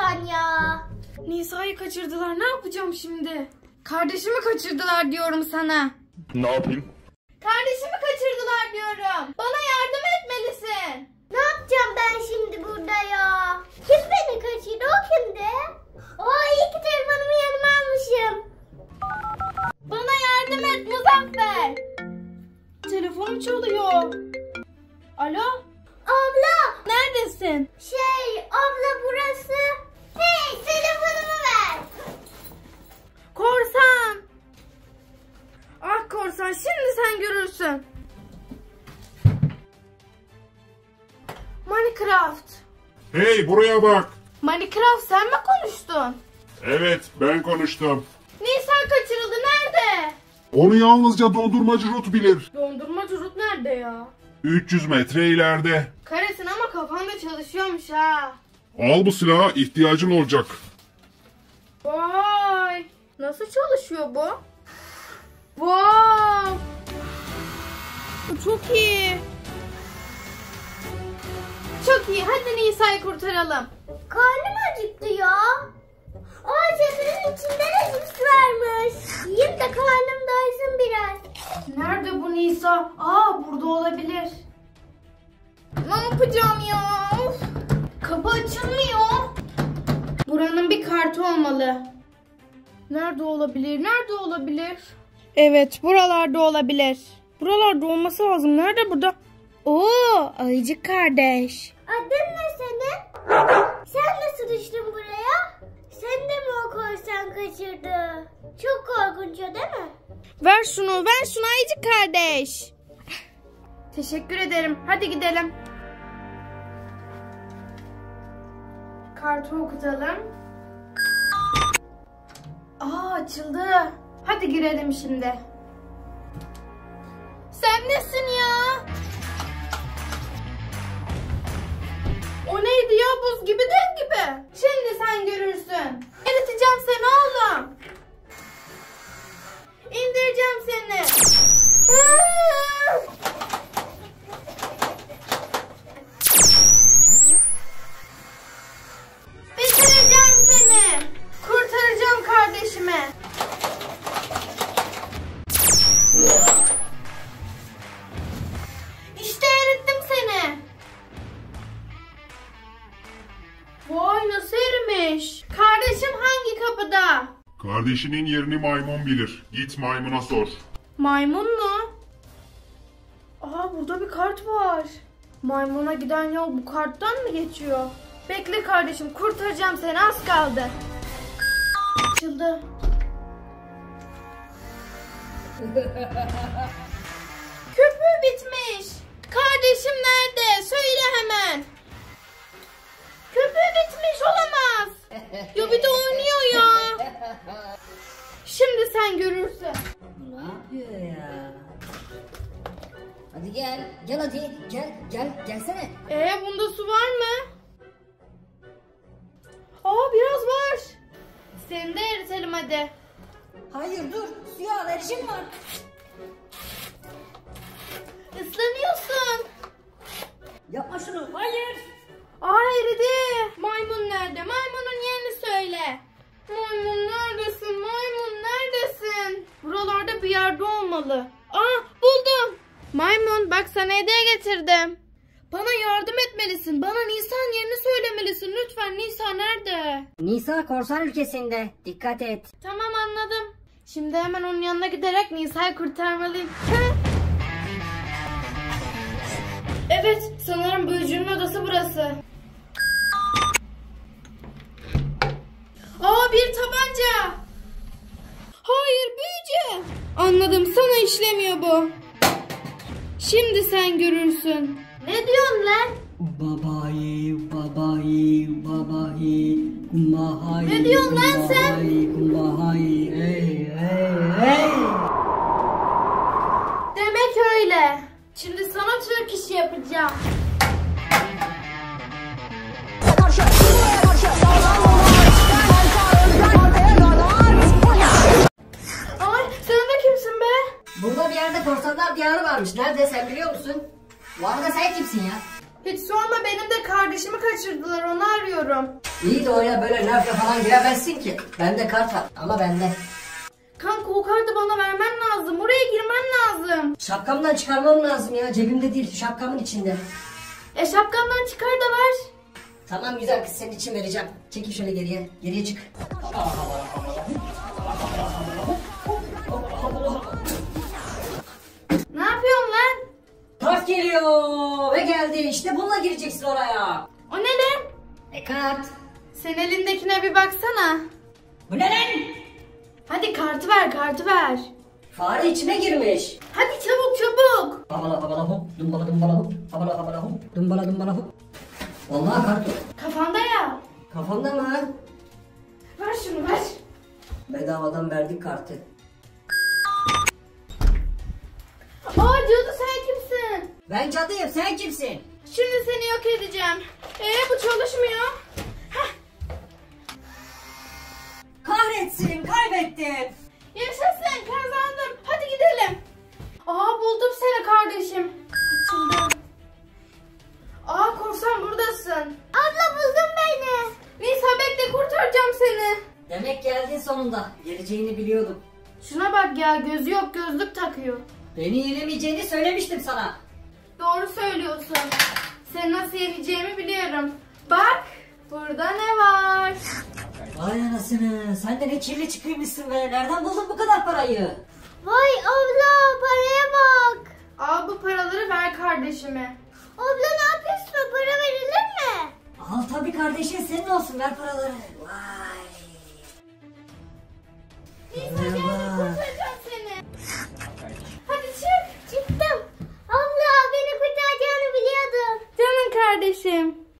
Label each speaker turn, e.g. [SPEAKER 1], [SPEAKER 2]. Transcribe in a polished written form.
[SPEAKER 1] Hakan ya.
[SPEAKER 2] Nisa'yı kaçırdılar. Ne yapacağım şimdi? Kardeşimi kaçırdılar diyorum sana.
[SPEAKER 3] Ne yapayım?
[SPEAKER 2] Kardeşimi kaçırdılar diyorum. Bana yardım etmelisin.
[SPEAKER 1] Ne yapacağım ben şimdi burada ya? Kim beni kaçırdı? O kimdi? İyi ki telefonumu yanıma almışım.
[SPEAKER 2] Bana yardım et Muzaffer. Telefonum çalıyor. Alo?
[SPEAKER 1] Abla.
[SPEAKER 2] Neredesin?
[SPEAKER 1] Abla burası. Hey, telefonumu ver.
[SPEAKER 2] Korsan. Ah korsan, şimdi sen görürsün. Minecraft.
[SPEAKER 3] Hey, buraya bak.
[SPEAKER 2] Minecraft, sen mi konuştun?
[SPEAKER 3] Evet, ben konuştum.
[SPEAKER 2] Nisa kaçırıldı, nerede?
[SPEAKER 3] Onu yalnızca dondurmacı Ruth bilir.
[SPEAKER 2] Dondurmacı Ruth nerede ya?
[SPEAKER 3] 300 metre ileride.
[SPEAKER 2] Karesin ama kafanda çalışıyormuş ha.
[SPEAKER 3] Al bu silahı, ihtiyacın olacak.
[SPEAKER 2] Vay. Nasıl çalışıyor bu? Wow. Bu çok iyi. Çok iyi. Hadi Nisa'yı kurtaralım.
[SPEAKER 1] Karnım acıktı ya. Çadırın içinde de cips varmış. Yiyeyim de karnım doysun biraz.
[SPEAKER 2] Nerede bu Nisa? Burada olabilir. Ne yapacağım ya? Of. Kapı açılmıyor. Buranın bir kartı olmalı. Nerede olabilir? Nerede olabilir? Evet, buralarda olabilir. Buralarda olması lazım. Nerede burada? Ayıcık kardeş.
[SPEAKER 1] Adın ne senin? Sen nasıl düştün buraya? Sen de mi o korsan kaçırdı? Çok korkunç o, değil mi?
[SPEAKER 2] Ver şunu Ayıcık kardeş. Teşekkür ederim. Hadi gidelim. Kartı okutalım. Açıldı. Hadi girelim şimdi. Sen nesin ya? O neydi ya? Buz gibi, dev gibi. Şimdi sen görürsün. Eriteceğim seni oğlum. İndireceğim seni. Bitireceğim seni. Kurtaracağım kardeşimi. İşte erittim seni. Vay, nasıl erimiş? Kardeşim hangi kapıda?
[SPEAKER 3] Kardeşinin yerini maymun bilir. Git maymuna sor.
[SPEAKER 2] Maymun mu? Burada bir kart var. Maymuna giden yol bu karttan mı geçiyor? Bekle kardeşim, kurtaracağım seni, az kaldı. Açıldı. Köpüğü bitmiş. Kardeşim nerede? Söyle hemen. Köpüğü bitmiş, olamaz. Ya bir de oynuyor ya. Şimdi sen görürsün.
[SPEAKER 4] Ne yapıyor ya? Hadi gel hadi gelsene.
[SPEAKER 2] Bunda su var mı? Biraz var. Seni de eritelim hadi.
[SPEAKER 4] Hayır dur, suya alerjim var.
[SPEAKER 2] Islanıyorsun.
[SPEAKER 4] Yapma şunu, hayır.
[SPEAKER 2] Eridi. Maymun nerede? Maymunun yerini söyle. Maymun neredesin? Maymun neredesin? Buralarda bir yerde olmalı. Buldum. Maymun, bak sana hediye getirdim. Bana yardım etmelisin. Bana Nisa'nın yerini söylemelisin. Lütfen, Nisa nerede?
[SPEAKER 4] Nisa korsan ülkesinde. Dikkat et.
[SPEAKER 2] Tamam, anladım. Şimdi hemen onun yanına giderek Nisa'yı kurtarmalıyım. Evet, sanırım büyücünün odası burası. Bir tabanca. Hayır, büyücü. Anladım, sana işlemiyor bu. Şimdi sen görürsün. Ne diyorsun lan?
[SPEAKER 4] Babayı kumbahay.
[SPEAKER 2] Ne diyorsun lan sen?
[SPEAKER 4] Kumbahay. Hey.
[SPEAKER 2] Demek öyle. Şimdi sana Türk işi yapacağım. Sen de kimsin be?
[SPEAKER 4] Burada bir yerde korsanlar diyarı varmış. Nerede, sen biliyor musun? Bu arada sen kimsin ya?
[SPEAKER 2] Hiç sorma, benim de kardeşimi kaçırdılar, onu arıyorum.
[SPEAKER 4] İyi de oraya böyle nerfle falan giremezsin ki. Bende kart var ama bende.
[SPEAKER 2] Kanka o kartı bana vermen lazım. Oraya girmen lazım.
[SPEAKER 4] Şapkamdan çıkarmam lazım ya. Cebimde değil, şapkamın içinde.
[SPEAKER 2] Şapkandan çıkar da ver.
[SPEAKER 4] Tamam güzel kız, senin için vereceğim. Çekil şöyle geriye. Geriye çık.
[SPEAKER 2] Ne yapıyorsun lan?
[SPEAKER 4] Kart geliyor ve geldi. İşte bununla gireceksin oraya.
[SPEAKER 2] O ne lan?
[SPEAKER 4] Kart.
[SPEAKER 2] Sen elindekine bir baksana.
[SPEAKER 4] Bu ne lan?
[SPEAKER 2] Hadi kartı ver, kartı ver.
[SPEAKER 4] Fare içime girmiş.
[SPEAKER 2] Hadi çabuk çabuk.
[SPEAKER 4] Habala habala hop, dumbala dumbala hop, habala habala hop, dumbala dumbala hop. Vallahi kart yok.
[SPEAKER 2] Kafanda ya.
[SPEAKER 4] Kafamda mı?
[SPEAKER 2] Ver şunu ver.
[SPEAKER 4] Bedavadan verdik kartı.
[SPEAKER 2] Aa cadı sen kimsin?
[SPEAKER 4] Ben cadıyım, sen kimsin?
[SPEAKER 2] Şimdi seni yok edeceğim. Bu çalışmıyor. Heh,
[SPEAKER 4] Kahretsin, kaybettim.
[SPEAKER 2] yaşasın kazandım. Hadi gidelim. Aa buldum seni kardeşim. Açıldı. Aa korsan buradasın.
[SPEAKER 1] Abla buldun beni.
[SPEAKER 2] Nisa bekle kurtaracağım seni.
[SPEAKER 4] Demek geldin sonunda. Geleceğini biliyordum.
[SPEAKER 2] Şuna bak ya gözü yok gözlük takıyor.
[SPEAKER 4] Beni yenemeyeceğini söylemiştim sana.
[SPEAKER 2] Doğru söylüyorsun. Seni nasıl yeneceğimi biliyorum. Bak burada ne var?
[SPEAKER 4] Vay anasını, sen de ne kirli çıkıymışsın be. Nereden buldun bu kadar parayı?
[SPEAKER 1] Vay abla paraya bak.
[SPEAKER 2] Al bu paraları ver kardeşime.
[SPEAKER 1] Abla ne yapıyorsun? Para verilir mi?
[SPEAKER 4] Al tabii kardeşin, senin olsun, ver paraları. Vay.
[SPEAKER 2] Nisa gel
[SPEAKER 4] Merhaba.
[SPEAKER 2] kurtaracağım seni. Hadi çık.
[SPEAKER 1] Çıktım. Abla beni kurtaracağını biliyordum.
[SPEAKER 2] Canım kardeşim.